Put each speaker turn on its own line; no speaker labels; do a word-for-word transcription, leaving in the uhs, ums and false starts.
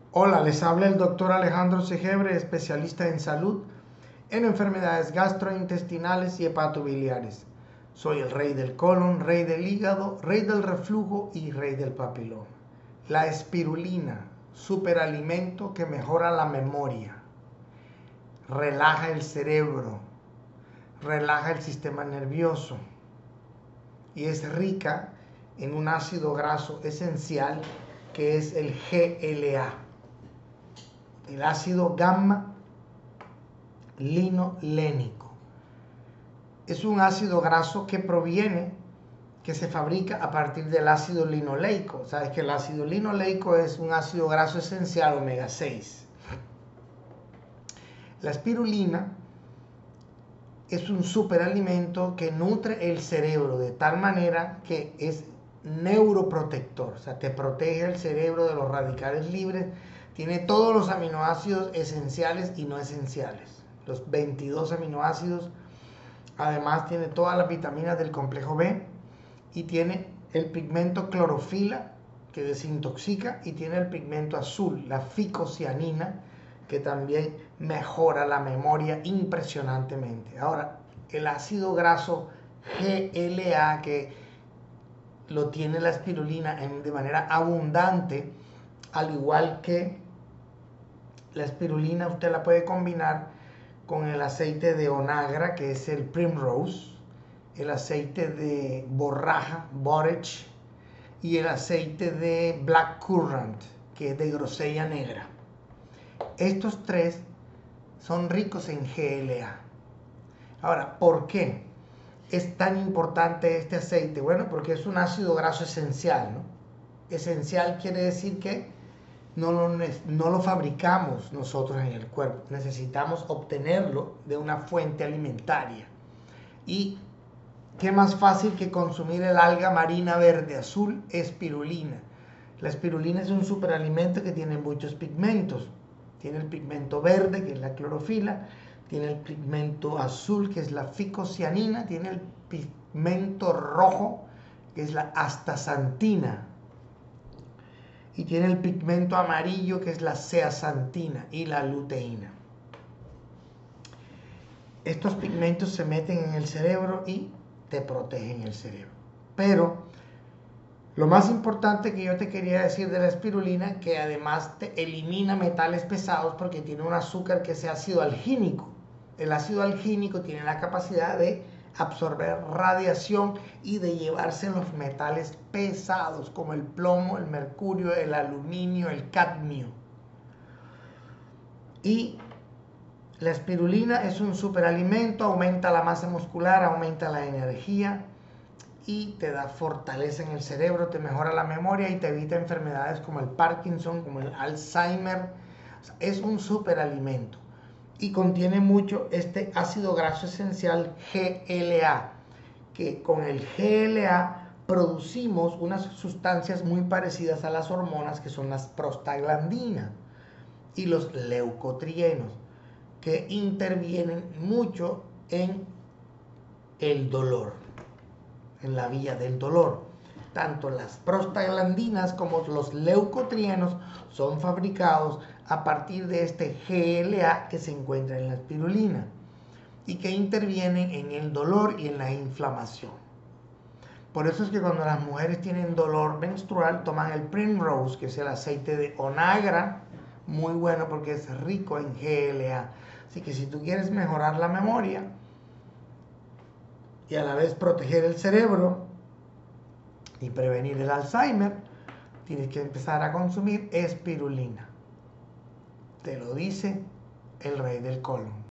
Hola, les habla el doctor Alejandro Segebre, especialista en salud, en enfermedades gastrointestinales y hepatobiliares. Soy el rey del colon, rey del hígado, rey del reflujo y rey del papiloma. La espirulina, superalimento que mejora la memoria, relaja el cerebro, relaja el sistema nervioso y es rica en un ácido graso esencial que es el G L A. El ácido gamma linolénico. Es un ácido graso que proviene, que se fabrica a partir del ácido linoleico. Sabes que el ácido linoleico es un ácido graso esencial omega seis. La espirulina es un superalimento que nutre el cerebro de tal manera que es neuroprotector, o sea, te protege el cerebro de los radicales libres. Tiene todos los aminoácidos esenciales y no esenciales, los veintidós aminoácidos. Además tiene todas las vitaminas del complejo B y tiene el pigmento clorofila que desintoxica y tiene el pigmento azul, la ficocianina, que también mejora la memoria impresionantemente. Ahora, el ácido graso G L A, que lo tiene la espirulina en, de manera abundante, al igual que la espirulina, usted la puede combinar con el aceite de onagra, que es el primrose, el aceite de borraja, borage, y el aceite de black currant, que es de grosella negra. Estos tres son ricos en G L A. Ahora, ¿por qué es tan importante este aceite? Bueno, porque es un ácido graso esencial, ¿no? Esencial quiere decir que no lo, no lo fabricamos nosotros en el cuerpo. Necesitamos obtenerlo de una fuente alimentaria. Y qué más fácil que consumir el alga marina verde azul, espirulina. La espirulina es un superalimento que tiene muchos pigmentos. Tiene el pigmento verde, que es la clorofila, tiene el pigmento azul, que es la ficocianina, tiene el pigmento rojo, que es la astaxantina, y tiene el pigmento amarillo, que es la zeaxantina, y la luteína. Estos pigmentos se meten en el cerebro y te protegen el cerebro. Pero lo más importante que yo te quería decir de la espirulina, que además te elimina metales pesados porque tiene un azúcar que es ácido algínico. El ácido algínico tiene la capacidad de absorber radiación y de llevarse los metales pesados como el plomo, el mercurio, el aluminio, el cadmio. Y la espirulina es un superalimento, aumenta la masa muscular, aumenta la energía y te da fortaleza en el cerebro, te mejora la memoria y te evita enfermedades como el Parkinson, como el Alzheimer. O sea, es un superalimento y contiene mucho este ácido graso esencial G L A, que con el G L A producimos unas sustancias muy parecidas a las hormonas, que son las prostaglandinas y los leucotrienos, que intervienen mucho en el dolor, en la vía del dolor. Tanto las prostaglandinas como los leucotrienos son fabricados a partir de este G L A que se encuentra en la espirulina y que intervienen en el dolor y en la inflamación. Por eso es que cuando las mujeres tienen dolor menstrual toman el primrose, que es el aceite de onagra, muy bueno porque es rico en G L A. Así que si tú quieres mejorar la memoria y a la vez proteger el cerebro y prevenir el Alzheimer, tienes que empezar a consumir espirulina. Te lo dice el rey del colon.